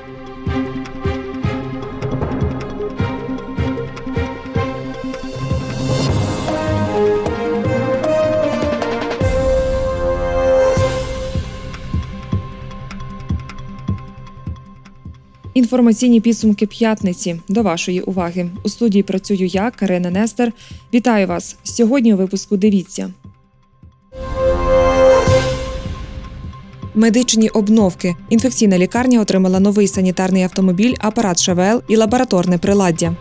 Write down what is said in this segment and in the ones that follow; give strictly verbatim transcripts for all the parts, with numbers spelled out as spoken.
Інформаційні підсумки п'ятниці. До вашої уваги. У студії працюю я, Карина Нестер. Вітаю вас. Сьогодні у випуску дивіться. Медичні обновки. Інфекційна лікарня отримала новий санітарний автомобіль, апарат ШВЛ і лабораторне приладдя.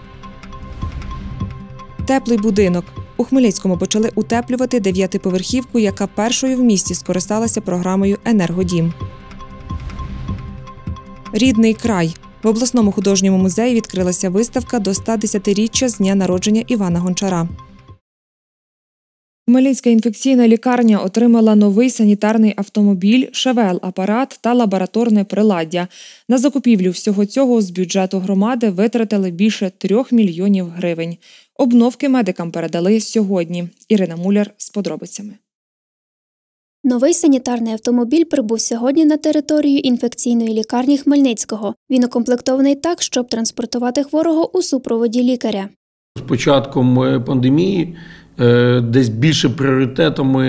Теплий будинок. У Хмельницькому почали утеплювати дев'ятиповерхівку, яка першою в місті скористалася програмою «Енергодім». Рідний край. В обласному художньому музеї відкрилася виставка до ста десятиріччя з дня народження Івана Гончара. Хмельницька інфекційна лікарня отримала новий санітарний автомобіль, ШВЛ-апарат та лабораторне приладдя. На закупівлю всього цього з бюджету громади витратили більше трьох мільйонів гривень. Обновки медикам передали сьогодні. Ірина Муляр з подробицями. Новий санітарний автомобіль прибув сьогодні на територію інфекційної лікарні Хмельницького. Він укомплектований так, щоб транспортувати хворого у супроводі лікаря. З початком пандемії десь більше пріоритетами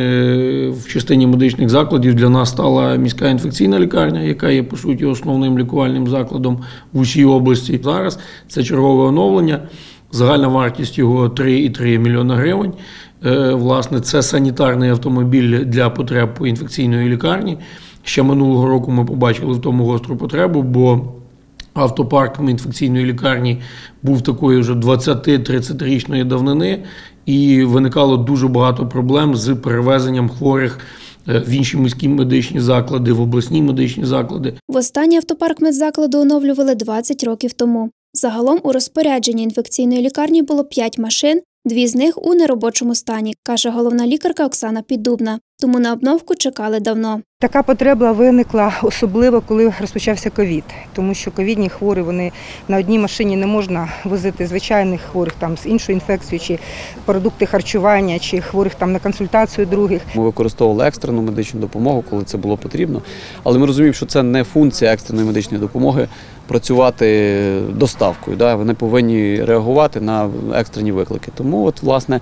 в частині медичних закладів для нас стала міська інфекційна лікарня, яка є, по суті, основним лікувальним закладом в усій області. Зараз це чергове оновлення, загальна вартість його три цілих три мільйона гривень. Власне, це санітарний автомобіль для потреб інфекційної лікарні. Ще минулого року ми побачили в тому гостру потребу, бо автопарк інфекційної лікарні був такої вже двадцяти-тридцятирічної давнини, і виникало дуже багато проблем з перевезенням хворих в інші міські медичні заклади, в обласні медичні заклади. Востаннє автопарк медзакладу оновлювали двадцять років тому. Загалом у розпорядженні інфекційної лікарні було п'ять машин, дві з них у неробочому стані, каже головна лікарка Оксана Піддубна. Тому на обновку чекали давно. Така потреба виникла особливо, коли розпочався ковід. Тому що ковідні хворі, вони на одній машині не можна возити звичайних хворих там з іншою інфекцією, чи продукти харчування, чи хворих там на консультацію других. Ми використовували екстрену медичну допомогу, коли це було потрібно. Але ми розуміємо, що це не функція екстреної медичної допомоги працювати доставкою. Да? Вони повинні реагувати на екстрені виклики. Тому от, власне,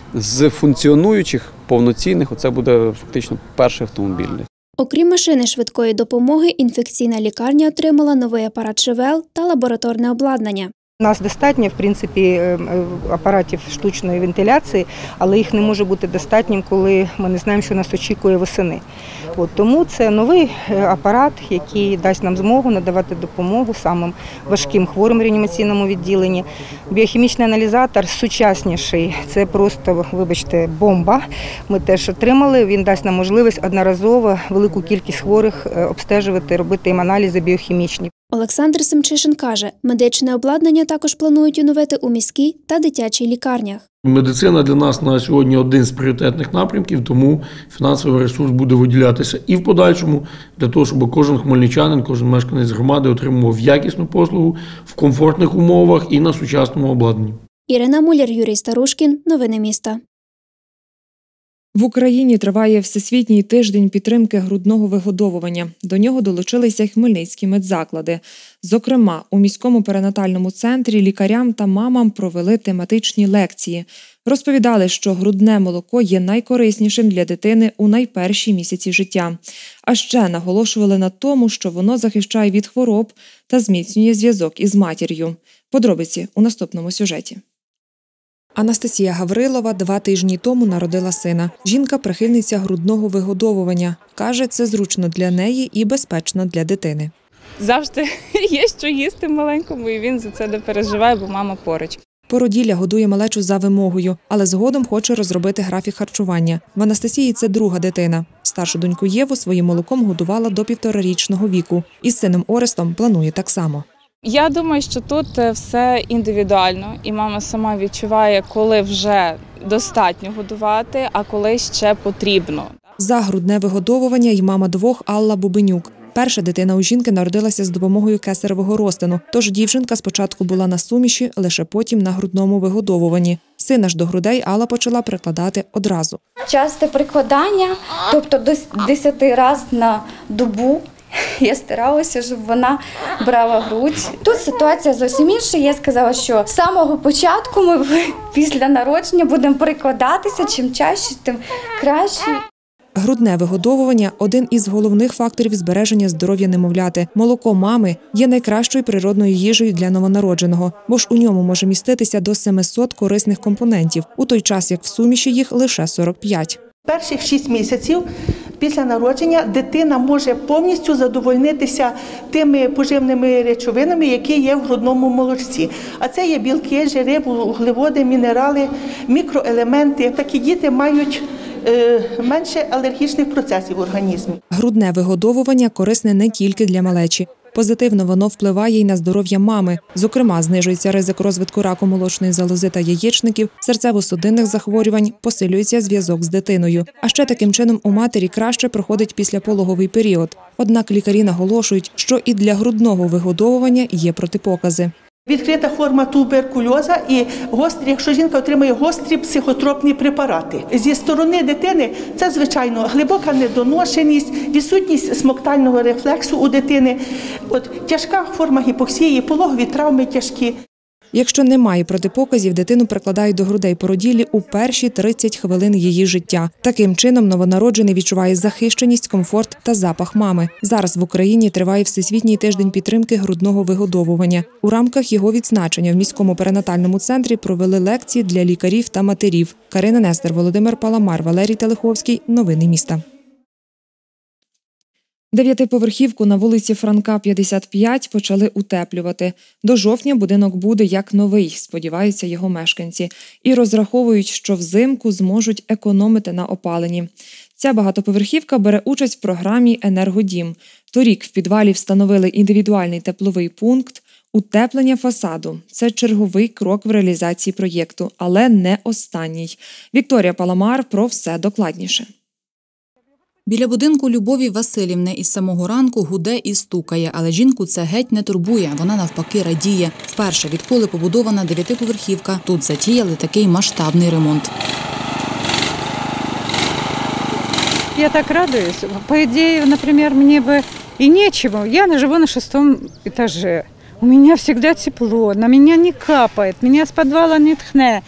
з функціонуючих, повноцінних, оце буде фактично перший автомобіль. Окрім машини швидкої допомоги, інфекційна лікарня отримала новий апарат ШВЛ та лабораторне обладнання. У нас достатньо, в принципі, апаратів штучної вентиляції, але їх не може бути достатнім, коли ми не знаємо, що нас очікує восени. От, тому це новий апарат, який дасть нам змогу надавати допомогу самим важким хворим в реанімаційному відділенні. Біохімічний аналізатор сучасніший, це просто, вибачте, бомба. Ми теж отримали, він дасть нам можливість одноразово велику кількість хворих обстежувати, робити їм аналізи біохімічні. Олександр Семчишин каже, медичне обладнання також планують оновити у міській та дитячій лікарнях. Медицина для нас на сьогодні один з пріоритетних напрямків, тому фінансовий ресурс буде виділятися і в подальшому, для того, щоб кожен хмельничанин, кожен мешканець громади отримував якісну послугу в комфортних умовах і на сучасному обладнанні. Ірина Муляр, Юрій Старушкін. Новини міста. В Україні триває Всесвітній тиждень підтримки грудного вигодовування. До нього долучилися хмельницькі медзаклади. Зокрема, у міському перинатальному центрі лікарям та мамам провели тематичні лекції. Розповідали, що грудне молоко є найкориснішим для дитини у найперші місяці життя. А ще наголошували на тому, що воно захищає від хвороб та зміцнює зв'язок із матір'ю. Подробиці у наступному сюжеті. Анастасія Гаврилова два тижні тому народила сина. Жінка – прихильниця грудного вигодовування. Каже, це зручно для неї і безпечно для дитини. Завжди є що їсти маленькому, і він за це не переживає, бо мама поруч. Породілля годує малечу за вимогою, але згодом хоче розробити графік харчування. В Анастасії це друга дитина. Старшу доньку Єву своїм молоком годувала до півторарічного віку. Із сином Орестом планує так само. Я думаю, що тут все індивідуально, і мама сама відчуває, коли вже достатньо годувати, а коли ще потрібно. За грудне вигодовування й мама двох Алла Бубенюк. Перша дитина у жінки народилася з допомогою кесаревого розтину, тож дівчинка спочатку була на суміші, лише потім на грудному вигодовуванні. Сина ж до грудей Алла почала прикладати одразу. Часте прикладання, тобто до десяти разів на добу, Я старалася, щоб вона брала грудь. Тут ситуація зовсім інша. Я сказала, що з самого початку ми після народження будемо прикладатися, чим чаще, тим краще. Грудне вигодовування – один із головних факторів збереження здоров'я немовляти. Молоко мами є найкращою природною їжею для новонародженого, бо ж у ньому може міститися до семисот корисних компонентів, у той час як в суміші їх лише сорок п'ять. Перших шість місяців після народження дитина може повністю задовольнитися тими поживними речовинами, які є в грудному молочці. А це є білки, жири, вуглеводи, мінерали, мікроелементи. Такі діти мають менше алергічних процесів в організмі. Грудне вигодовування корисне не тільки для малечі. Позитивно воно впливає й на здоров'я мами. Зокрема, знижується ризик розвитку раку молочної залози та яєчників, серцево-судинних захворювань, посилюється зв'язок з дитиною. А ще таким чином у матері краще проходить післяпологовий період. Однак лікарі наголошують, що і для грудного вигодовування є протипокази. Відкрита форма туберкульоза і гострі, якщо жінка отримує гострі психотропні препарати. Зі сторони дитини це, звичайно, глибока недоношеність, відсутність смоктального рефлексу у дитини, от, тяжка форма гіпоксії, пологові травми тяжкі. Якщо немає протипоказів, дитину прикладають до грудей породіллі у перші тридцять хвилин її життя. Таким чином новонароджений відчуває захищеність, комфорт та запах мами. Зараз в Україні триває Всесвітній тиждень підтримки грудного вигодовування. У рамках його відзначення в міському перинатальному центрі провели лекції для лікарів та матерів. Карина Нестер, Володимир Паламар, Валерій Телеховський. Новини міста. Дев'ятиповерхівку на вулиці Франка, п'ятдесят п'ять почали утеплювати. До жовтня будинок буде як новий, сподіваються його мешканці. І розраховують, що взимку зможуть економити на опаленні. Ця багатоповерхівка бере участь в програмі «Енергодім». Торік в підвалі встановили індивідуальний тепловий пункт. Утеплення фасаду – це черговий крок в реалізації проєкту, але не останній. Вікторія Паламар про все докладніше. Біля будинку Любові Василівни із самого ранку гуде і стукає, але жінку це геть не турбує, вона навпаки радіє. Вперше, відколи побудована дев'ятиповерхівка, тут затіяли такий масштабний ремонт. Я так радуюсь. По ідеї, наприклад, мені би і нічого. Я живу на шостому етажі. У мене завжди тепло, на мене не капає, мене з підвалу не тхне.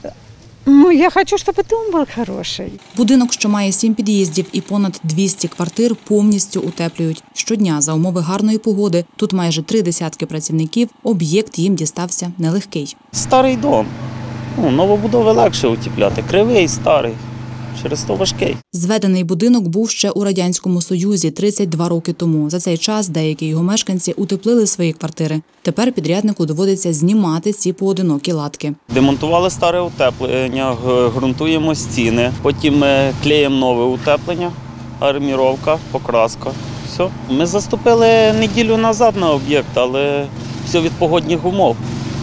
Ну, я хочу, щоб дом був хороший. Будинок, що має сім під'їздів і понад двісті квартир, повністю утеплюють. Щодня за умови гарної погоди. Тут майже три десятки працівників. Об'єкт їм дістався нелегкий. Старий дом. Ну, новобудови легше утепляти. Кривий, старий. Через то важкий. Зведений будинок був ще у Радянському Союзі тридцять два роки тому. За цей час деякі його мешканці утеплили свої квартири. Тепер підряднику доводиться знімати ці поодинокі латки. Демонтували старе утеплення, ґрунтуємо стіни, потім клеїмо нове утеплення, арміровка, покраска. Все. Ми заступили неділю назад на об'єкт, але все від погодних умов.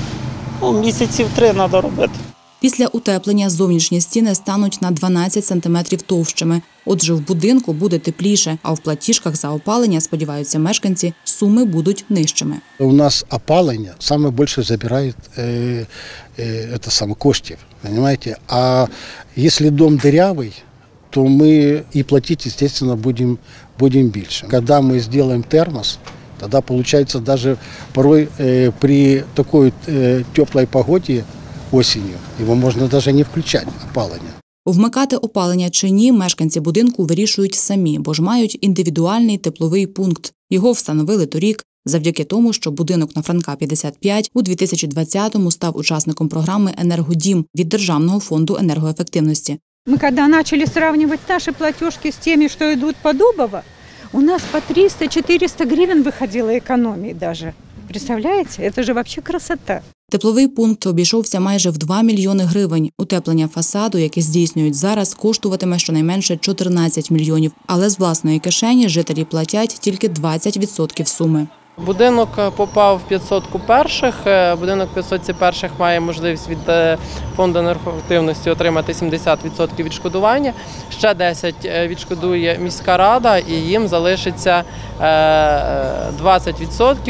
Ну, місяців три треба робити. Після утеплення зовнішні стіни стануть на дванадцять сантиметрів товщими. Отже, в будинку буде тепліше, а в платіжках за опалення, сподіваються мешканці, суми будуть нижчими. У нас опалення саме більше забирає е, е, це саме коштів, розумієте? А якщо дом дырявий, то ми і платити, звісно, будемо, будемо більше. Коли ми зробимо термос, тоді, виходить, навіть порой е, при такій е, теплій погоді, осінню, його можна навіть не включати, опалення. Вмикати опалення чи ні, мешканці будинку вирішують самі, бо ж мають індивідуальний тепловий пункт. Його встановили торік, завдяки тому, що будинок на Франка, п'ятдесят п'ять у дві тисячі двадцятому став учасником програми «Енергодім» від Державного фонду енергоефективності. Ми, коли почали порівнювати наші платіжки з тими, що йдуть по Дубово, у нас по триста-чотириста гривень виходило економії навіть. Представляєте? Це ж взагалі красота. Тепловий пункт обійшовся майже в два мільйони гривень. Утеплення фасаду, яке здійснюють зараз, коштуватиме щонайменше чотирнадцять мільйонів. Але з власної кишені жителі платять тільки двадцять відсотків суми. Будинок попав в п'ятсотку перших. Будинок в п'ятсотці перших має можливість від фонду енергоефективності отримати сімдесят відсотків відшкодування. Ще десять відсотків відшкодує міська рада і їм залишиться двадцять відсотків.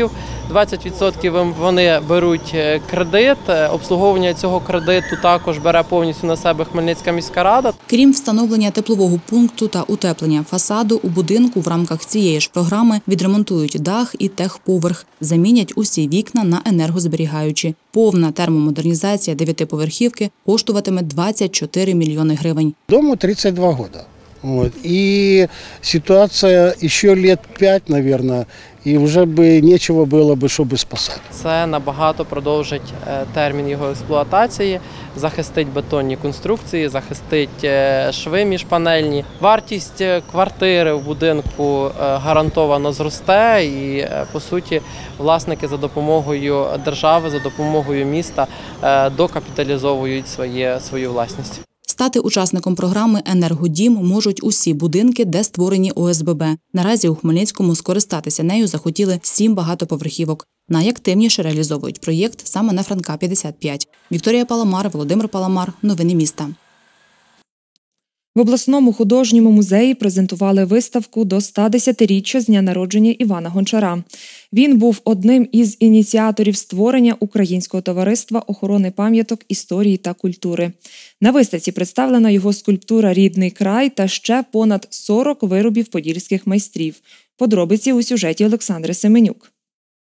двадцять відсотків вони беруть кредит. Обслуговування цього кредиту також бере повністю на себе Хмельницька міська рада. Крім встановлення теплового пункту та утеплення фасаду, у будинку в рамках цієї ж програми відремонтують дах і техповерх, замінять усі вікна на енергозберігаючі. Повна термомодернізація дев'ятиповерхівки коштуватиме двадцять чотири мільйони гривень. Дому тридцать два года. Вот. И ситуация еще лет пять, наверное, и уже бы нечего было бы, чтобы спасать. Це набагато продовжить термін його експлуатації, захистить бетонні конструкції, захистить шви міжпанельні. Вартість квартири в будинку гарантовано зросте і, по суті, власники за допомогою держави, за допомогою міста докапіталізовують своє, свою власність. Стати учасником програми «Енергодім» можуть усі будинки, де створені О С Б Б. Наразі у Хмельницькому скористатися нею захотіли сім багатоповерхівок. Найактивніше реалізовують проєкт саме на Франка п'ятдесят п'ять. Вікторія Паламар, Володимир Паламар. Новини міста. В обласному художньому музеї презентували виставку до ста десятиріччя з дня народження Івана Гончара. Він був одним із ініціаторів створення Українського товариства охорони пам'яток історії та культури. На виставці представлена його скульптура «Рідний край» та ще понад сорок виробів подільських майстрів. Подробиці у сюжеті Олександри Семенюк.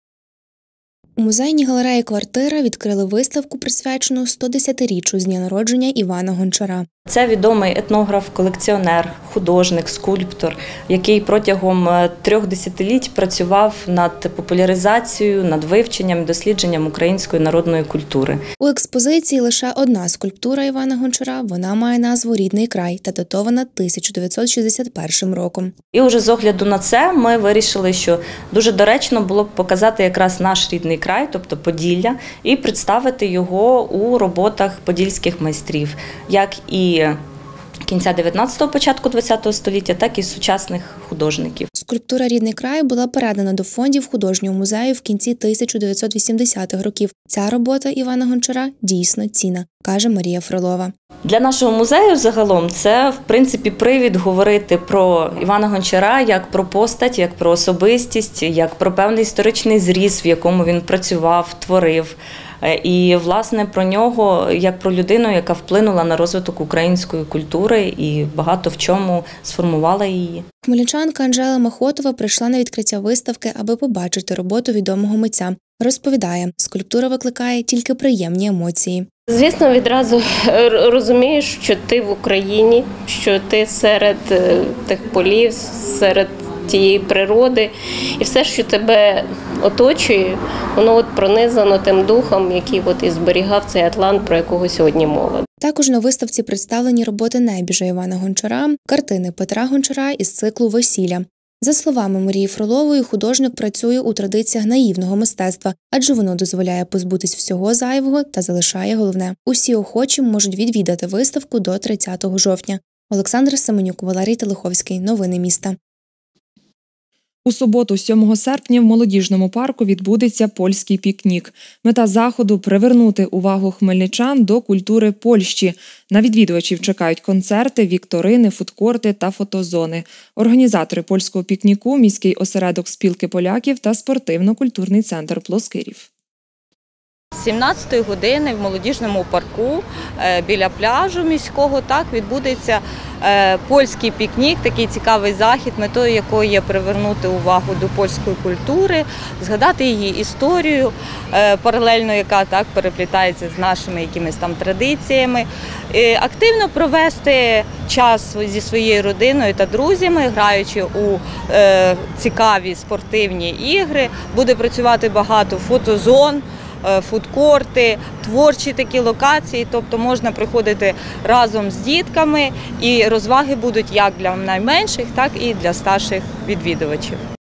У музейній галереї «Квартира» відкрили виставку, присвячену сто десятиріччю з дня народження Івана Гончара. Це відомий етнограф, колекціонер, художник, скульптор, який протягом трьох десятиліть працював над популяризацією, над вивченням і дослідженням української народної культури. У експозиції лише одна скульптура Івана Гончара, вона має назву «Рідний край» та датована тисяча дев'ятсот шістдесят першим роком. І уже з огляду на це ми вирішили, що дуже доречно було б показати якраз наш рідний край, тобто Поділля, і представити його у роботах подільських майстрів, як і кінця дев'ятнадцятого, початку двадцятого століття, так і сучасних художників. Скульптура «Рідний край» була передана до фондів художнього музею в кінці тисяча дев'ятсот вісімдесятих років. Ця робота Івана Гончара дійсно цінна, каже Марія Фролова. Для нашого музею загалом це, в принципі, привід говорити про Івана Гончара як про постать, як про особистість, як про певний історичний зріз, в якому він працював, творив. І, власне, про нього як про людину, яка вплинула на розвиток української культури і багато в чому сформувала її. Хмельничанка Анжела Махотова прийшла на відкриття виставки, аби побачити роботу відомого митця. Розповідає, скульптура викликає тільки приємні емоції. Звісно, відразу розумієш, що ти в Україні, що ти серед тих полів, серед тієї природи, і все, що тебе оточує, воно от пронизано тим духом, який от і зберігав цей Атлант, про якого сьогодні мова. Також на виставці представлені роботи небіжа Івана Гончара, картини Петра Гончара із циклу «Весілля». За словами Марії Фролової, художник працює у традиціях наївного мистецтва, адже воно дозволяє позбутись всього зайвого та залишає головне. Усі охочі можуть відвідати виставку до тридцятого жовтня. Олександра Семенюк, Валерій Телеховський. Новини міста. У суботу, сьомого серпня, в молодіжному парку відбудеться польський пікнік. Мета заходу – привернути увагу хмельничан до культури Польщі. На відвідувачів чекають концерти, вікторини, фудкорти та фотозони. Організатори польського пікніку – міський осередок спілки поляків та спортивно-культурний центр Плоскирів. З сімнадцятої години в молодіжному парку біля пляжу міського так відбудеться польський пікнік, такий цікавий захід, метою якого є привернути увагу до польської культури, згадати її історію, паралельно яка так переплітається з нашими якимись там традиціями, активно провести час зі своєю родиною та друзями, граючи у цікаві спортивні ігри, буде працювати багато фотозон, фудкорти, творчі такі локації, тобто можна приходити разом з дітками і розваги будуть як для найменших, так і для старших відвідувачів.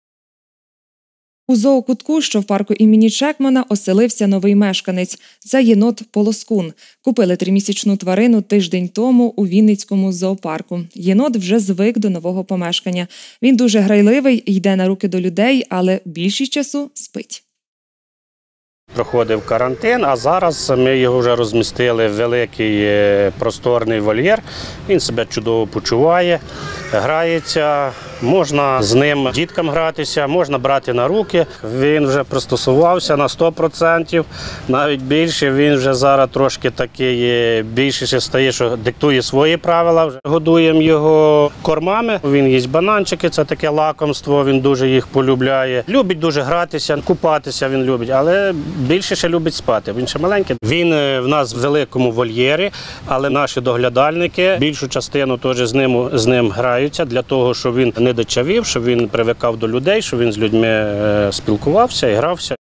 У зоокутку, що в парку імені Чекмана, оселився новий мешканець. Це єнот Полоскун. Купили тримісячну тварину тиждень тому у Вінницькому зоопарку. Єнот вже звик до нового помешкання. Він дуже грайливий, йде на руки до людей, але більшість часу спить. Проходив карантин, а зараз ми його вже розмістили в великий просторний вольєр. Він себе чудово почуває. грається, можна з ним діткам гратися, можна брати на руки. Він вже пристосувався на сто відсотків, навіть більше. Він вже зараз трошки такий більше стає, що диктує свої правила. Годуємо його кормами, він їсть бананчики, це таке лакомство, він дуже їх полюбляє. Любить дуже гратися, купатися він любить, але більше ще любить спати. Він ще маленький. Він в нас в великому вольєрі, але наші доглядальники більшу частину теж з ним, з ним граються для того, щоб він не дичавів, щоб він привикав до людей, щоб він з людьми спілкувався і грався.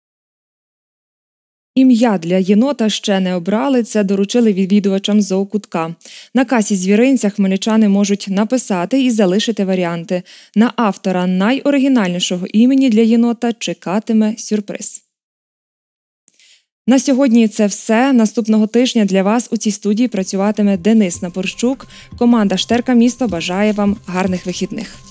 Ім'я для єнота ще не обрали, це доручили відвідувачам зоокутка. На касі звіринця хмельничани можуть написати і залишити варіанти. На автора найоригінальнішого імені для єнота чекатиме сюрприз. На сьогодні це все. Наступного тижня для вас у цій студії працюватиме Денис Напорщук. Команда «Штерка Місто» бажає вам гарних вихідних.